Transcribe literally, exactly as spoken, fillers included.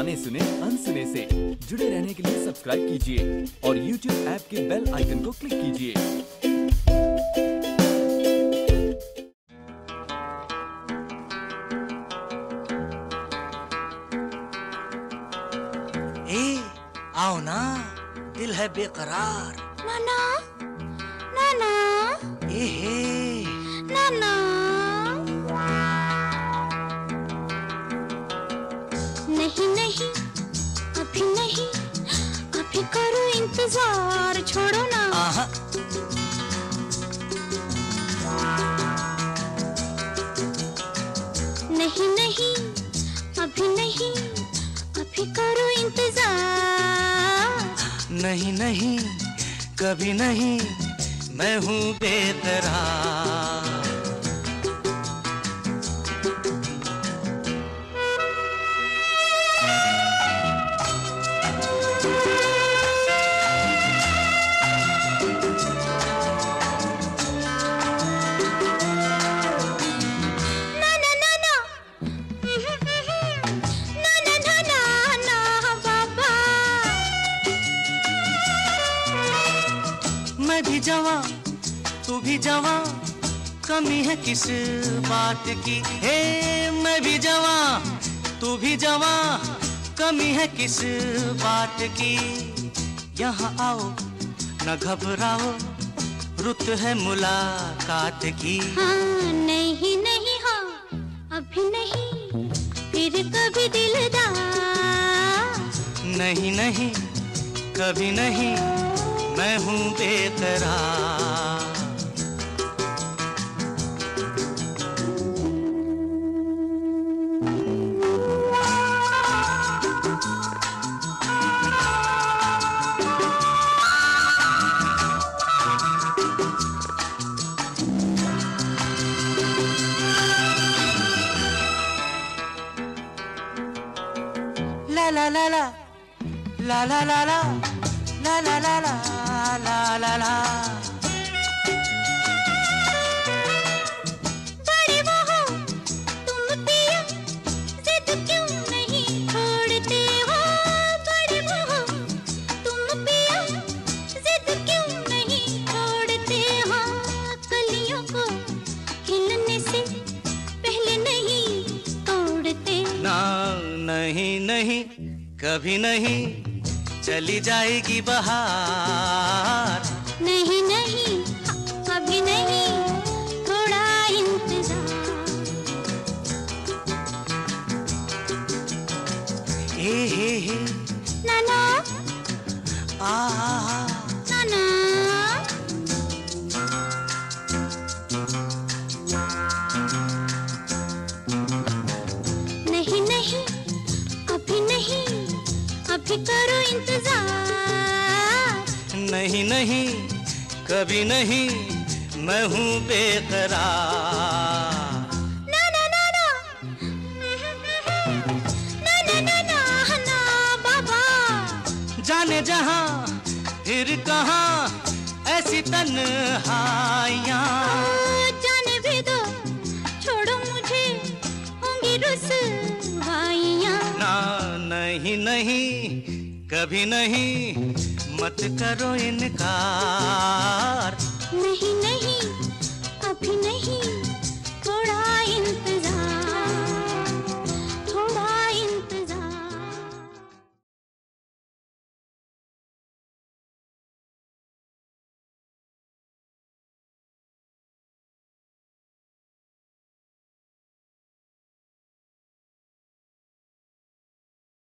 गाने सुने अनसुने से। जुड़े रहने के लिए सब्सक्राइब कीजिए और यूट्यूब ऐप के बेल आइकन को क्लिक कीजिए। ए, आओ ना, दिल है बेकरार। नाना, नाना, ए हे, नाना, नहीं नहीं, अभी नहीं, अभी करो इंतजार, छोड़ो ना। आहा, नहीं नहीं, अभी नहीं, अभी करो इंतजार। नहीं नहीं, कभी नहीं, मैं हूँ बेकरार। मैं भी जवां, तू भी जवां, कमी है किस बात की। हे, मैं भी जवां, तू भी जवां, कमी है किस बात की। यहाँ आओ, न घबराओ, रुत है मुलाकात की। हाँ, नहीं नहीं, हाँ, अभी नहीं, फिर कभी दिलदार। नहीं नहीं, कभी नहीं, मैं हूँ बेकरार। ला ला ला ला ला ला ला ला ला ला ला ला ला ला ला। बड़े वो हो तुम पिया, जिद क्यों नहीं छोड़ते हो। बड़े वो हो तुम पिया, जिद क्यों नहीं छोड़ते हो। कलियों को खिलने से पहले नहीं तोड़ते। ना, नहीं नहीं, कभी नहीं, चली जाएगी बहार। नहीं नहीं, अभी नहीं, थोड़ा इंतजार। हे हे हे, नाना, आ आ आ, नाना, नहीं नहीं, अभी नहीं, अभी करो इंतजार। नहीं नहीं, कभी नहीं, मैं हूँ बेकरार। ना ना ना ना, ना ना ना ना ना बाबा। जाने जहाँ, फिर कहाँ, ऐसी तन्हाइयाँ। जाने भी दो, छोड़ो मुझे, होंगी रुसवाइयाँ। ना, नहीं नहीं, कभी नहीं, मत करो इनकार। नहीं नहीं, अभी नहीं,